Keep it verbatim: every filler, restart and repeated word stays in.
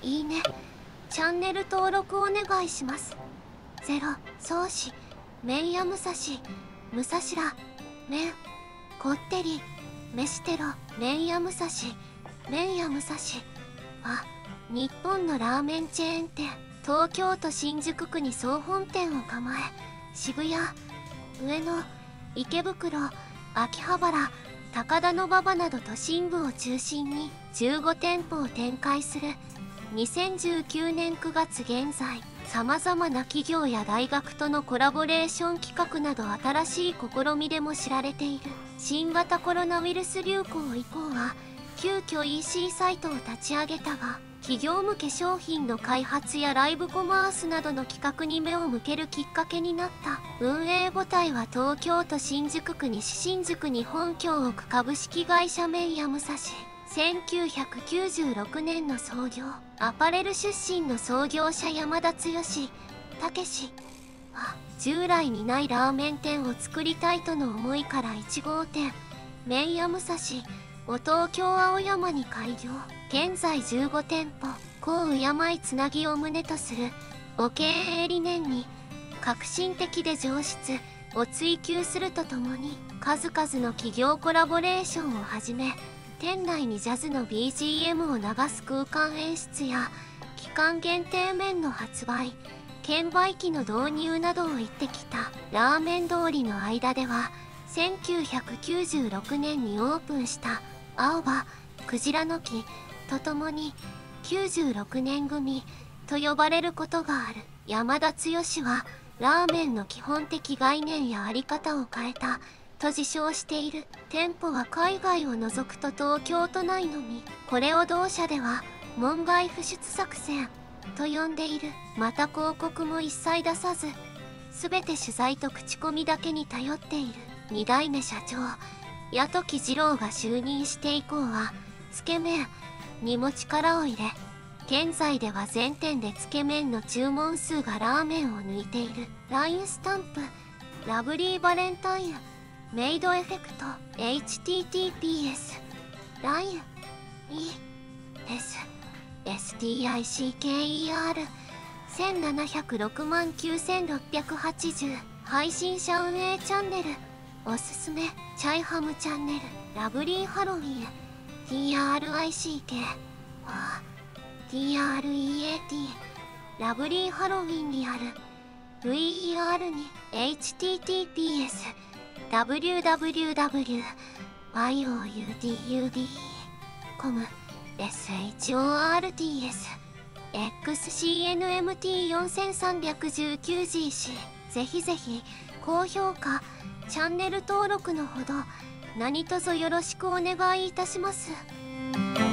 いいね、チャンネル登録お願いします。ゼロ、宗師、麺屋武蔵、武蔵ら、麺、こってり、飯テロ、麺屋武蔵、麺屋武蔵は、日本のラーメンチェーン店、東京都新宿区に総本店を構え、渋谷、上野、池袋、秋葉原、高田馬場など都心部を中心にじゅうご店舗を展開する。にせんじゅうきゅうねんくがつ現在、さまざまな企業や大学とのコラボレーション企画など新しい試みでも知られている。新型コロナウイルス流行以降は急遽 イーシー サイトを立ち上げたが、企業向け商品の開発やライブコマースなどの企画に目を向けるきっかけになった。運営母体は東京都新宿区西新宿に本拠を置く株式会社麺屋武蔵。せんきゅうひゃくきゅうじゅうろくねんの創業。アパレル出身の創業者山田剛武は、従来にないラーメン店を作りたいとの思いからいち号店麺屋武蔵を東京青山に開業。現在じゅうご店舗、甲宇山井つなぎを旨とするお経営理念に革新的で上質を追求するとともに、数々の企業コラボレーションをはじめ、店内にジャズの ビージーエム を流す空間演出や期間限定麺の発売、券売機の導入などを言ってきた。ラーメン通りの間ではせんきゅうひゃくきゅうじゅうろくねんにオープンした青葉、クジラの木とともにきゅうじゅうろくねん組と呼ばれることがある。山田剛はラーメンの基本的概念や在り方を変えたと自称している。店舗は海外を除くと東京都内のみ。これを同社では門外不出作戦と呼んでいる。また広告も一切出さず、全て取材と口コミだけに頼っている。に代目社長八時次郎が就任して以降はつけ麺にも力を入れ、現在では全店でつけ麺の注文数がラーメンを抜いている。 ライン スタンプラブリーバレンタインメイドエフェクト エイチティーティーピーエス ライン イー エス エスティーアイシーケーイーアール せんななひゃくろくまんきゅうせんろっぴゃくはちじゅう。配信者運営チャンネルおすすめチャイハムチャンネルラブリーハロウィン ティーアールアイシーケー ティーアールイーエーティー ラブリーハロウィンリアル ブイイーアール に エイチティーティーピーエス ダブリューダブリューダブリュー ワイオーユーディーユーディー コム エスエイチオーアールティーエス エックスシーエヌエムティーよんさんいちきゅうジーシー ぜひぜひ高評価チャンネル登録のほど何卒よろしくお願いいたします。